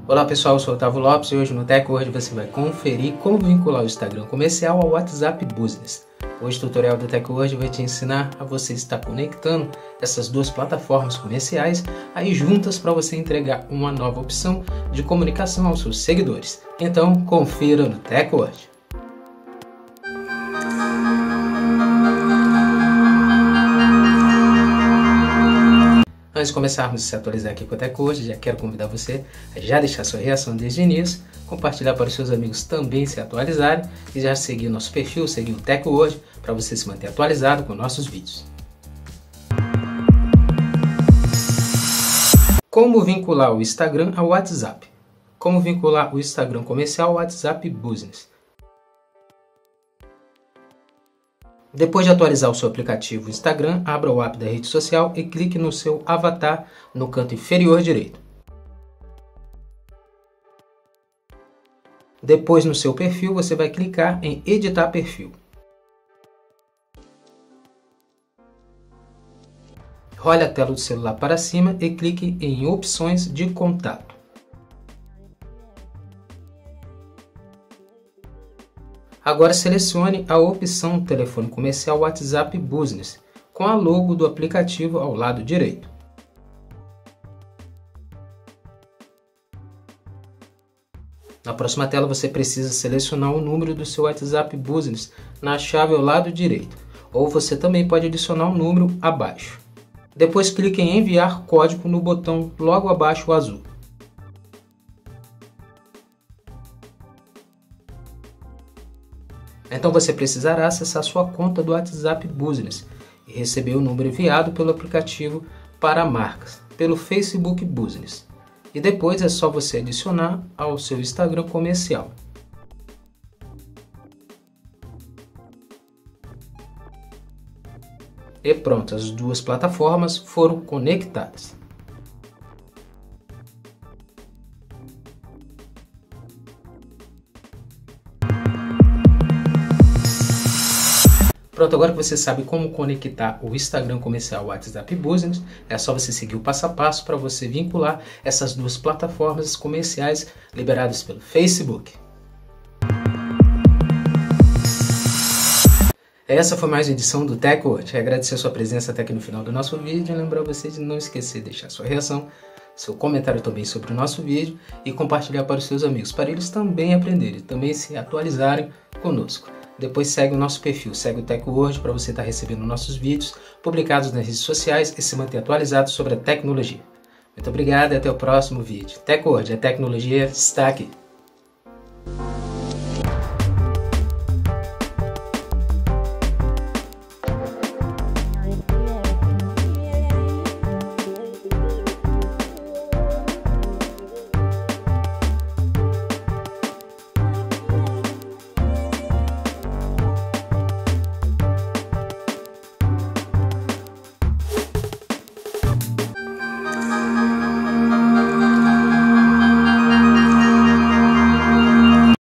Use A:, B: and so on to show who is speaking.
A: Olá pessoal, eu sou o Otávio Lopes e hoje no TechWord você vai conferir como vincular o Instagram comercial ao WhatsApp Business. Hoje o tutorial do TechWord vai te ensinar a você estar conectando essas duas plataformas comerciais aí juntas para você entregar uma nova opção de comunicação aos seus seguidores. Então confira no TechWord. Antes de começarmos a se atualizar aqui com o TechWord, já quero convidar você a já deixar sua reação desde o início, compartilhar para os seus amigos também se atualizarem e já seguir o nosso perfil, seguir o TechWord para você se manter atualizado com nossos vídeos. Como vincular o Instagram ao WhatsApp? Como vincular o Instagram comercial ao WhatsApp Business? Depois de atualizar o seu aplicativo Instagram, abra o app da rede social e clique no seu avatar no canto inferior direito. Depois, no seu perfil, você vai clicar em Editar perfil. Role a tela do celular para cima e clique em Opções de contato. Agora selecione a opção Telefone Comercial WhatsApp Business, com a logo do aplicativo ao lado direito. Na próxima tela você precisa selecionar o número do seu WhatsApp Business na chave ao lado direito, ou você também pode adicionar um número abaixo. Depois clique em Enviar código no botão logo abaixo azul. Então você precisará acessar sua conta do WhatsApp Business e receber o número enviado pelo aplicativo para marcas, pelo Facebook Business. E depois é só você adicionar ao seu Instagram comercial. E pronto, as duas plataformas foram conectadas. Pronto, agora que você sabe como conectar o Instagram comercial ao WhatsApp Business, é só você seguir o passo a passo para você vincular essas duas plataformas comerciais liberadas pelo Facebook. Essa foi mais uma edição do TechWord. Agradecer a sua presença até aqui no final do nosso vídeo e lembrar você de não esquecer de deixar sua reação, seu comentário também sobre o nosso vídeo e compartilhar para os seus amigos, para eles também aprenderem, também se atualizarem conosco. Depois segue o nosso perfil, segue o TechWord para você estar recebendo nossos vídeos publicados nas redes sociais e se manter atualizado sobre a tecnologia. Muito obrigado e até o próximo vídeo. TechWord, a tecnologia está aqui.